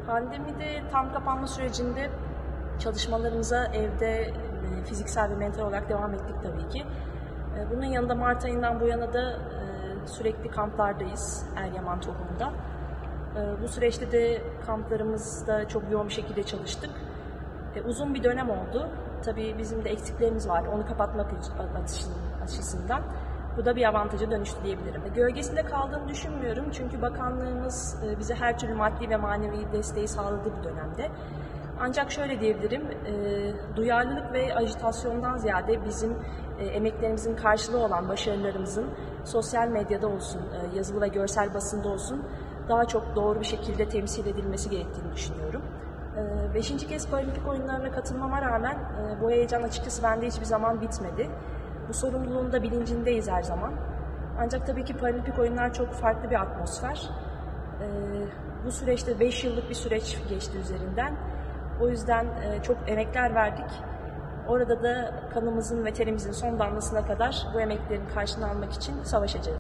Pandemide tam kapanma sürecinde çalışmalarımıza evde fiziksel ve mental olarak devam ettik tabii ki. Bunun yanında Mart ayından bu yana da sürekli kamplardayız Eryaman Tohum'da. Bu süreçte de kamplarımızda çok yoğun bir şekilde çalıştık. Uzun bir dönem oldu. Tabii bizim de eksiklerimiz var. Onu kapatmak açısından. Bu da bir avantaja dönüştü diyebilirim. Gölgesinde kaldığını düşünmüyorum. Çünkü bakanlığımız bize her türlü maddi ve manevi desteği sağladı bu dönemde. Ancak şöyle diyebilirim, duyarlılık ve ajitasyondan ziyade bizim emeklerimizin karşılığı olan başarılarımızın sosyal medyada olsun, yazılı ve görsel basında olsun daha çok doğru bir şekilde temsil edilmesi gerektiğini düşünüyorum. 5. kez Paralimpik oyunlarına katılmama rağmen bu heyecan açıkçası bende hiçbir zaman bitmedi. Bu sorumluluğun da bilincindeyiz her zaman. Ancak tabii ki Paralimpik oyunlar çok farklı bir atmosfer. Bu süreçte 5 yıllık bir süreç geçti üzerinden. O yüzden çok emekler verdik. Orada da kanımızın ve terimizin son damlasına kadar bu emeklerin karşılığını almak için savaşacağız.